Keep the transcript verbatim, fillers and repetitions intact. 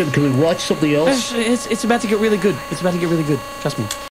can, can we watch something else? It's, it's, it's about to get really good. It's about to get really good. Trust me.